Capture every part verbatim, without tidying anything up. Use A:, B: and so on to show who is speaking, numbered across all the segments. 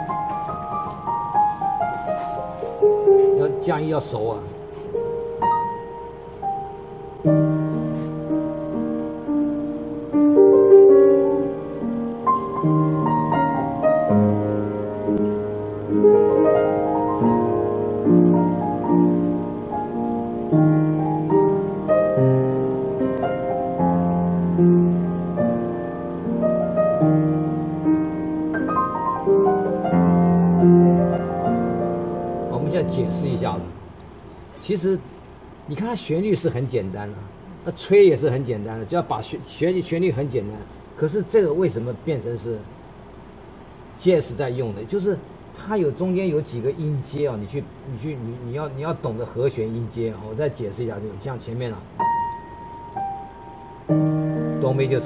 A: 要降 E 要熟啊。我们现在解释一下子，其实你看它旋律是很简单的，那吹也是很简单的，只要把旋旋律旋律很简单。可是这个为什么变成是 jazz 在用的？就是它有中间有几个音阶啊，你去你去你你要你要懂得和弦音阶啊。我再解释一下，就像前面啊 ，Do major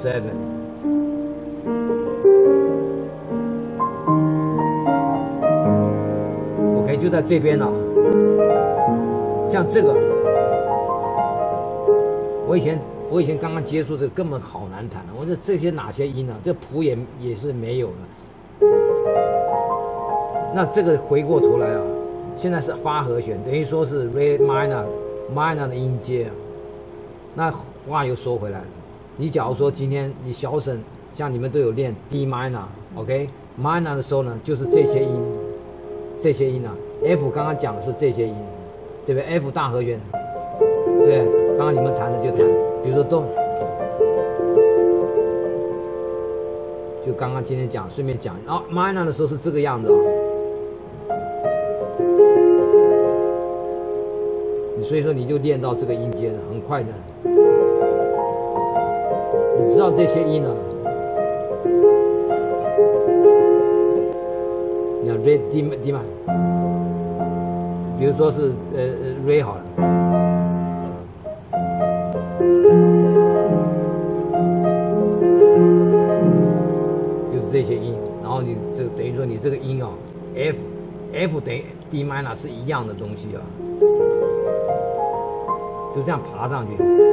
A: seven。OK， 就在这边了、啊。像这个，我以前我以前刚刚接触这个根本好难弹的、啊。我说这些哪些音呢、啊？这谱也也是没有的。那这个回过头来啊，现在是发和弦，等于说是 Re minor minor 的音阶啊。那话又说回来了，你假如说今天你小省，像你们都有练 D minor，OK， minor 的时候呢，就是这些音，这些音啊 ，F 刚刚讲的是这些音，对不对 ？F 大和弦，对，刚刚你们弹的就弹，比如说都，就刚刚今天讲，顺便讲，啊 minor 的时候是这个样子啊。所以说你就练到这个音阶了，很快的。你知道这些音呢？你看 Re D D 嘛，比如说是呃呃 Re 好了，就是这些音，然后你这等于说你这个音啊 ，F F 等于 D minor 是一样的东西啊。就这样爬上去，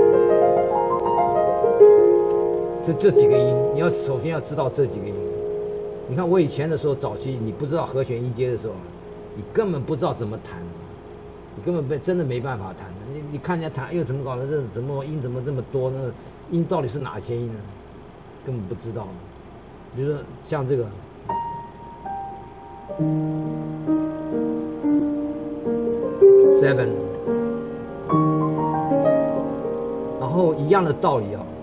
A: 这这几个音，你要首先要知道这几个音。你看我以前的时候，早期你不知道和弦音阶的时候，你根本不知道怎么弹，你根本没真的没办法弹。你你看人家弹，哎呦怎么搞的？这怎么音怎么这么多？那个音到底是哪些音呢？根本不知道。比如说像这个。seven。然后一样的道理啊，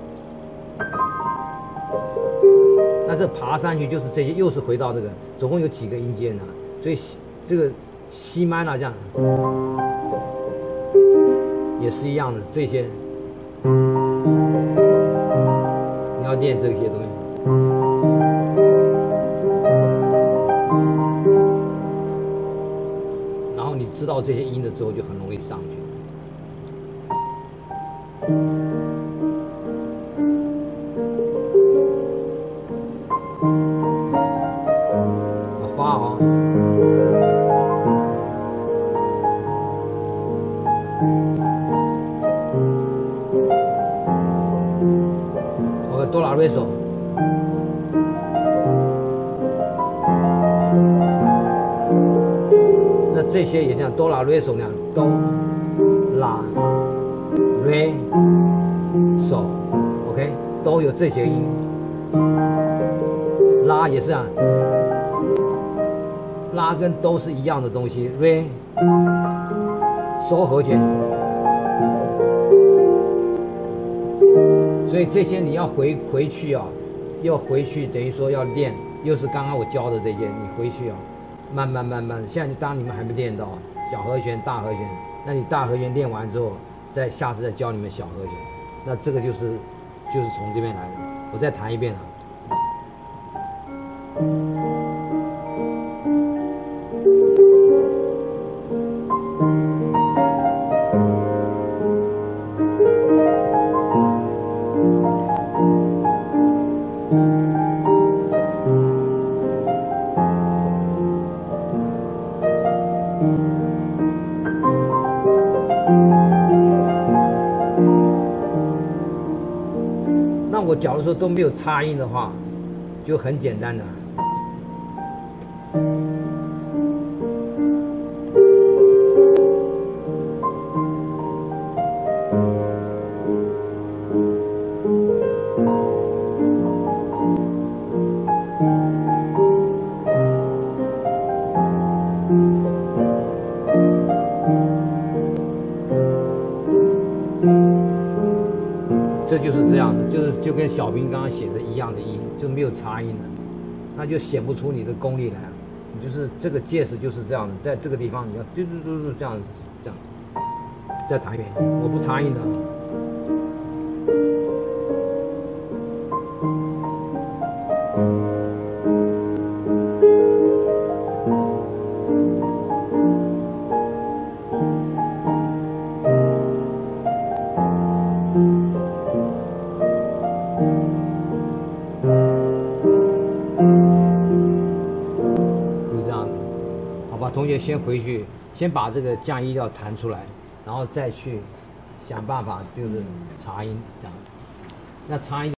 A: 那这爬上去就是这些，又是回到这个，总共有几个音阶呢？所以这个西曼啊这样也是一样的，这些你要练这些东西，然后你知道这些音的之后，就很容易上去。发啊，我哆啦瑞手，那这些也像哆啦瑞手那样，哆啦瑞手 ，OK， 都有这些音，拉也是啊。拉跟都是一样的东西 ，re， 收和弦，所以这些你要回回去啊，要回去等于说要练，又是刚刚我教的这些，你回去啊，慢慢慢慢，现在当你们还没练到小和弦、大和弦，那你大和弦练完之后，再下次再教你们小和弦，那这个就是就是从这边来的。我再弹一遍啊。那我假如说都没有擦音的话，就很简单的。 就是就跟小兵刚刚写的一样的音，就没有擦音了，那就显不出你的功力来。你就是这个介词就是这样的，在这个地方你要嘟嘟嘟嘟这样子这样，再弹一遍，我不擦音的。同学先回去，先把这个降一调弹出来，然后再去想办法就是查音这样。那查音。